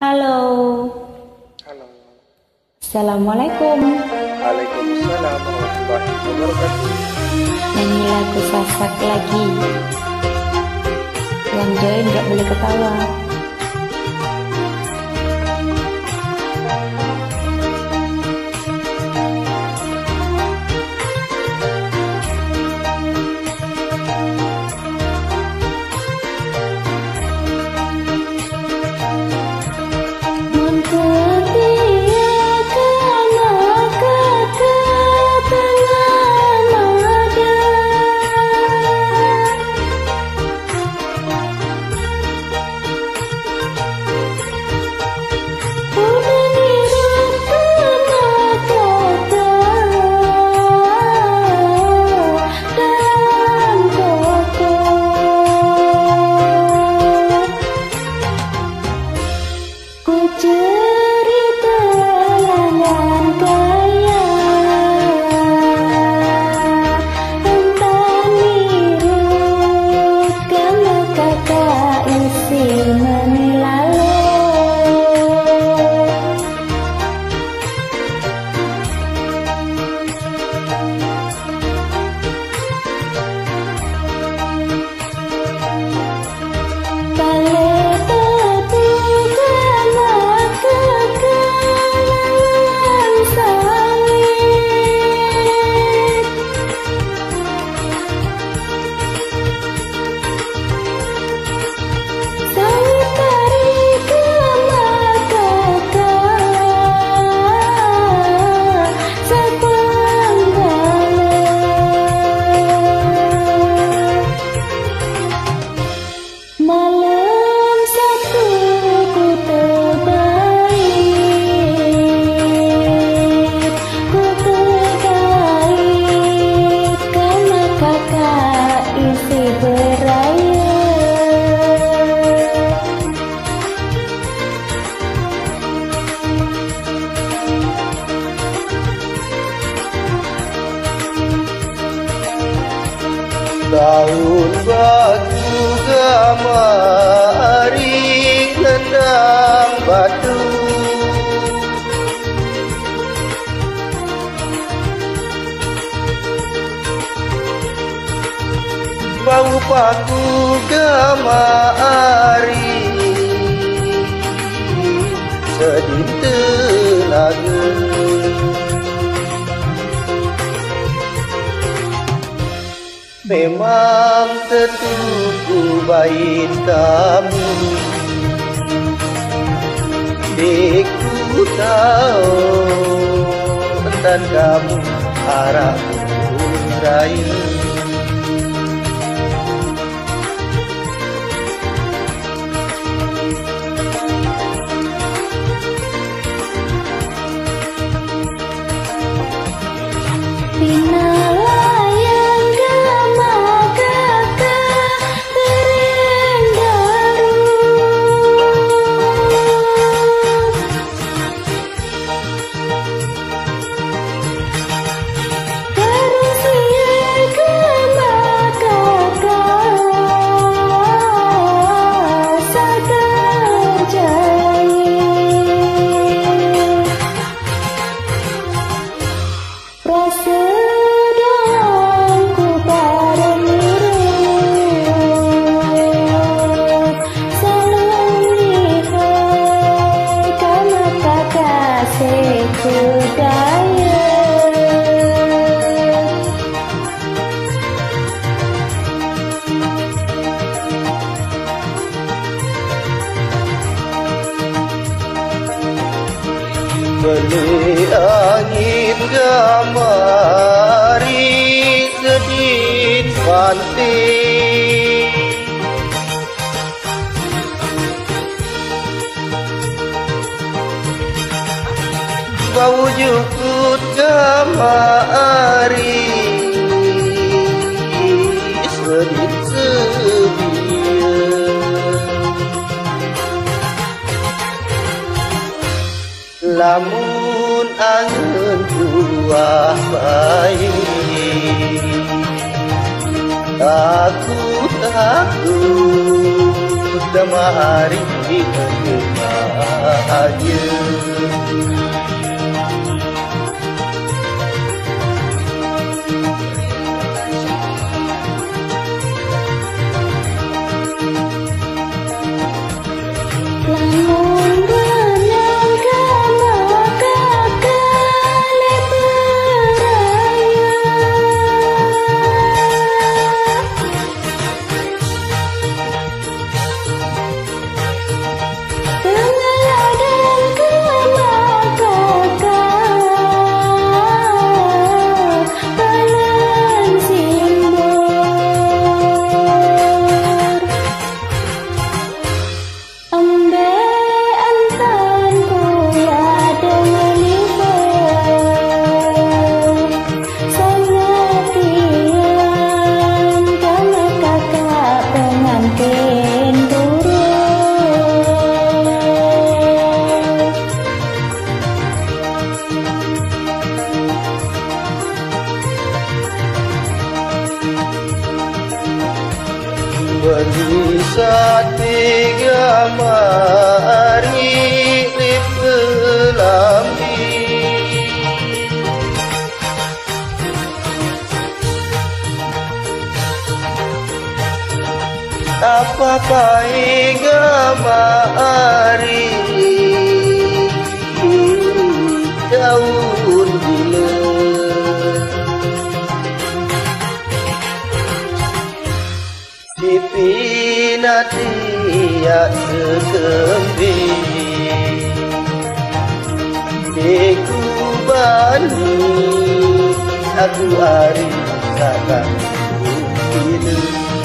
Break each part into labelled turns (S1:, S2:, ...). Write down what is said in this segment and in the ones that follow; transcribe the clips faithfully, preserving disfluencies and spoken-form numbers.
S1: Halo.
S2: Halo.
S1: Assalamualaikum.
S2: Waalaikumsalam warahmatullahi wabarakatuh.
S1: Nyanyi lagu Sasak lagi. Yang join gak boleh ketawa.
S2: Daun batu gamari nendang batu, bau paku gamari sedih tenaga. Memang tentu baik kamu, deku tahu tentang kamu harap raya. Beli angin gamari sedih pantai, bau jukut gamari sedih sedia. Lamun angin buah bayi, aku takut kemari bahagia. Bisa tiga mari dipelambi, apakah hingga mari daun bila dipinat dia sekembi deku bani aku hari sakan bila.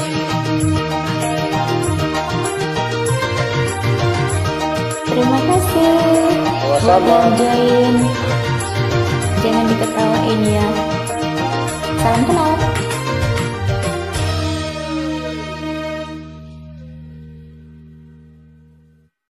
S1: Terima kasih.
S2: Sama-sama.
S1: Jangan diketawain ya. Salam kenal.